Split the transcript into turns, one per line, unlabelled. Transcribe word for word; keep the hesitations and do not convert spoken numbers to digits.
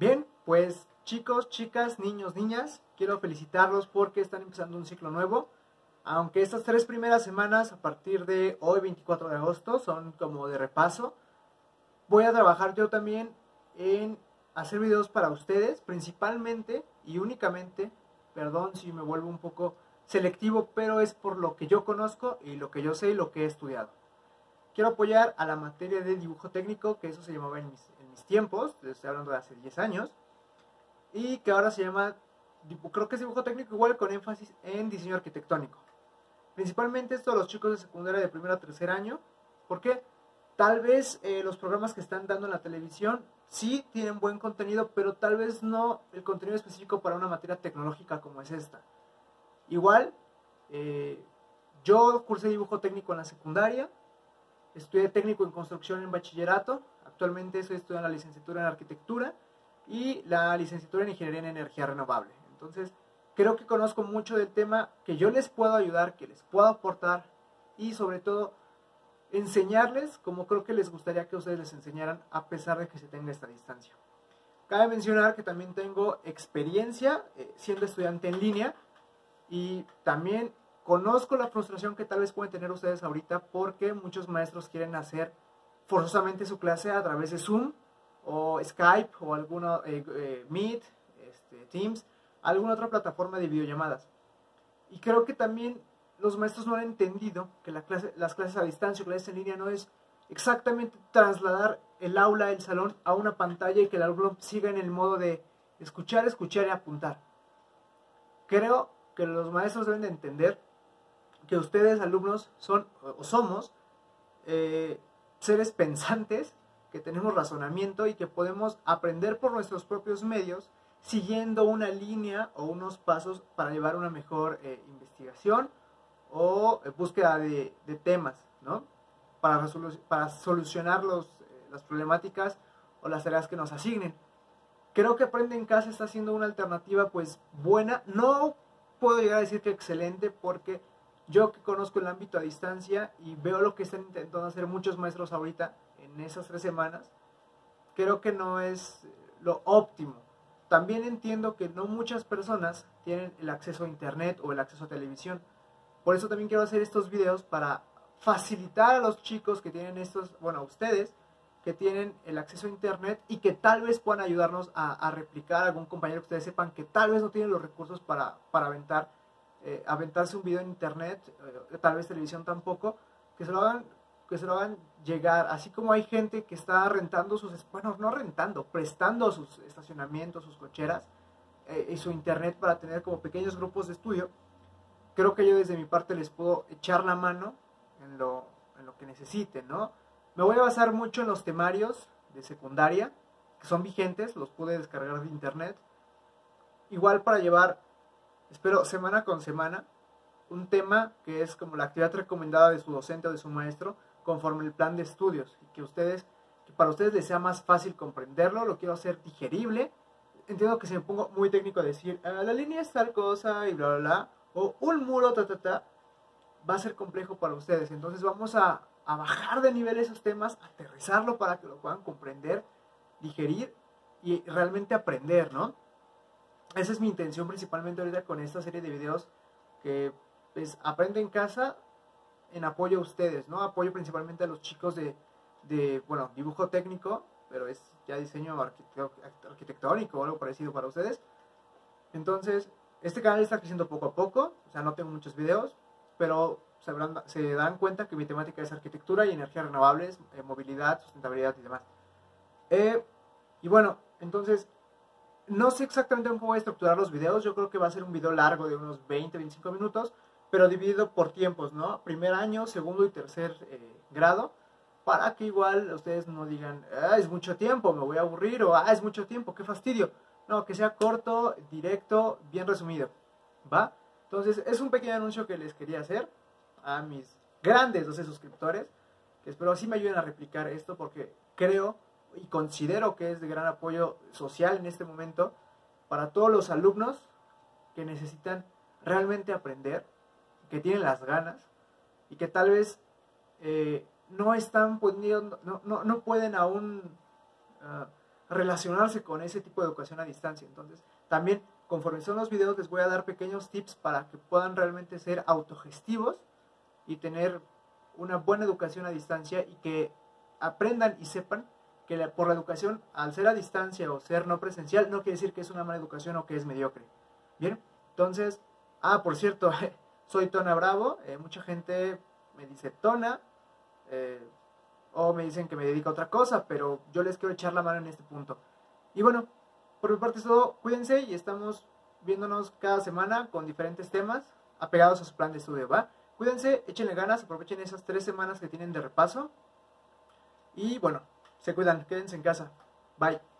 Bien, pues chicos, chicas, niños, niñas, quiero felicitarlos porque están empezando un ciclo nuevo. Aunque estas tres primeras semanas, a partir de hoy, veinticuatro de agosto, son como de repaso, voy a trabajar yo también en hacer videos para ustedes, principalmente y únicamente, perdón si me vuelvo un poco selectivo, pero es por lo que yo conozco y lo que yo sé y lo que he estudiado. Quiero apoyar a la materia de dibujo técnico, que eso se llamaba en mis, en mis tiempos, estoy hablando de hace diez años, y que ahora se llama, creo que es dibujo técnico igual con énfasis en diseño arquitectónico. Principalmente esto a los chicos de secundaria de primer a tercer año, porque tal vez eh, los programas que están dando en la televisión sí tienen buen contenido, pero tal vez no el contenido específico para una materia tecnológica como es esta. Igual, eh, yo cursé dibujo técnico en la secundaria, estudié técnico en construcción en bachillerato, actualmente estoy estudiando la licenciatura en arquitectura y la licenciatura en ingeniería en energía renovable. Entonces, creo que conozco mucho del tema, que yo les puedo ayudar, que les puedo aportar y sobre todo enseñarles como creo que les gustaría que ustedes les enseñaran a pesar de que se tenga esta distancia. Cabe mencionar que también tengo experiencia eh, siendo estudiante en línea y también conozco la frustración que tal vez pueden tener ustedes ahorita porque muchos maestros quieren hacer forzosamente su clase a través de Zoom o Skype o alguna eh, eh, Meet, este, Teams, alguna otra plataforma de videollamadas. Y creo que también los maestros no han entendido que la clase, las clases a distancia o clases en línea no es exactamente trasladar el aula, el salón, a una pantalla y que el alumno siga en el modo de escuchar, escuchar y apuntar. Creo que los maestros deben de entender que ustedes, alumnos, son o somos eh, seres pensantes, que tenemos razonamiento y que podemos aprender por nuestros propios medios, siguiendo una línea o unos pasos para llevar una mejor eh, investigación o eh, búsqueda de, de temas, ¿no? Para, resolu para solucionar los, eh, las problemáticas o las tareas que nos asignen. Creo que Aprende en Casa está siendo una alternativa pues buena. No puedo llegar a decir que excelente, porque yo que conozco el ámbito a distancia y veo lo que están intentando hacer muchos maestros ahorita en esas tres semanas, creo que no es lo óptimo. También entiendo que no muchas personas tienen el acceso a internet o el acceso a televisión. Por eso también quiero hacer estos videos para facilitar a los chicos que tienen estos, bueno, a ustedes que tienen el acceso a internet y que tal vez puedan ayudarnos a, a replicar a algún compañero que ustedes sepan que tal vez no tiene los recursos para, para aventar, eh, aventarse un video en internet, eh, tal vez televisión tampoco, que se lo hagan que se lo hagan llegar, así como hay gente que está rentando sus, bueno, no rentando, prestando sus estacionamientos, sus cocheras eh, y su internet para tener como pequeños grupos de estudio. Creo que yo desde mi parte les puedo echar la mano en lo, en lo que necesiten, ¿no? Me voy a basar mucho en los temarios de secundaria, que son vigentes, los pude descargar de internet. Igual para llevar, espero, semana con semana, un tema que es como la actividad recomendada de su docente o de su maestro, conforme el plan de estudios, y que ustedes, que para ustedes les sea más fácil comprenderlo, lo quiero hacer digerible. Entiendo que si me pongo muy técnico a decir, ah, la línea es tal cosa y bla, bla, bla, o un muro, ta, ta, ta, va a ser complejo para ustedes. Entonces vamos a, a bajar de nivel esos temas, aterrizarlo para que lo puedan comprender, digerir y realmente aprender, ¿no? Esa es mi intención principalmente ahorita con esta serie de videos, que pues Aprende en Casa en apoyo a ustedes, ¿no? Apoyo principalmente a los chicos de, de bueno, dibujo técnico, pero es ya diseño arquitectónico o algo parecido para ustedes. Entonces, este canal está creciendo poco a poco, o sea, no tengo muchos videos, pero se, habrán, se dan cuenta que mi temática es arquitectura y energías renovables, eh, movilidad, sustentabilidad y demás. Eh, y bueno, entonces, no sé exactamente cómo voy a estructurar los videos. Yo creo que va a ser un video largo de unos veinte a veinticinco minutos, pero dividido por tiempos, ¿no? Primer año, segundo y tercer eh, grado, para que igual ustedes no digan, ah, es mucho tiempo, me voy a aburrir, o ah, es mucho tiempo, qué fastidio. No, que sea corto, directo, bien resumido, ¿va? Entonces, es un pequeño anuncio que les quería hacer a mis grandes doce suscriptores, que espero así me ayuden a replicar esto, porque creo y considero que es de gran apoyo social en este momento para todos los alumnos que necesitan realmente aprender, que tienen las ganas y que tal vez eh, no están pudiendo, no, no, no pueden aún uh, relacionarse con ese tipo de educación a distancia. Entonces, también, conforme son los videos, les voy a dar pequeños tips para que puedan realmente ser autogestivos y tener una buena educación a distancia, y que aprendan y sepan que la, por la educación, al ser a distancia o ser no presencial, no quiere decir que es una mala educación o que es mediocre. Bien, entonces, ah, por cierto, soy Tona Bravo, eh, mucha gente me dice Tona, eh, o me dicen que me dedico a otra cosa, pero yo les quiero echar la mano en este punto. Y bueno, por mi parte es todo, cuídense y estamos viéndonos cada semana con diferentes temas apegados a su plan de estudio, ¿va? Cuídense, échenle ganas, aprovechen esas tres semanas que tienen de repaso. Y bueno, se cuidan, quédense en casa. Bye.